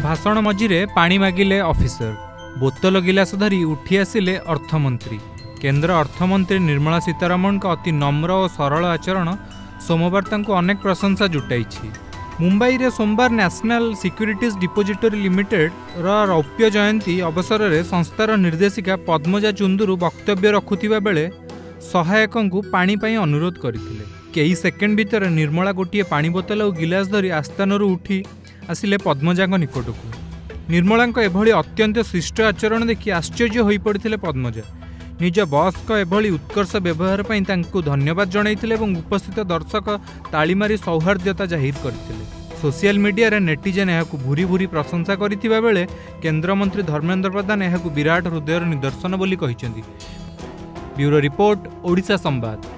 भाषण मझिरे पानी मागिले ऑफिसर, बोतल गिलास धरी उठी आसिले अर्थमंत्री। केंद्र अर्थमंत्री निर्मला सीतारमण का अति नम्र और सरल आचरण सोमवार तांको अनेक प्रशंसा जुटाई। मुंबई रे सोमवार नेशनल सिक्यूरिटीज डिपोजिटरी लिमिटेड रौप्य जयंती अवसर में संस्थार निर्देशिका पद्मजा चुंदुरु वक्तव्य रखुथिबा बेले सहायकों को पानी पाई अनुरोध करथिले। कई सेकेंड भितर निर्मला गोटे पानी बोतल और गिलास धरी आस्थानरू उठी आसिले पद्मजा निकटकू। निर्मला एभली अत्यंत शिष्ट आचरण देखि आश्चर्य हो पड़ते पद्मजा। निज बॉस को एभली उत्कर्ष व्यवहार पर धन्यवाद जणाइथिले एवं उपस्थित दर्शक ताली मारी सौहार्द्यता जाहिर करथिले। सोशल मीडिया रे नेटिजन यहाकू भूरी भूरी प्रशंसा करिथिबा बेले केंद्रमंत्री धर्मेंद्र प्रधान यहाकू विराट हृदयर निदर्शन बोली कहिसेंती। ब्यूरो रिपोर्ट, ओडिशा संवाद।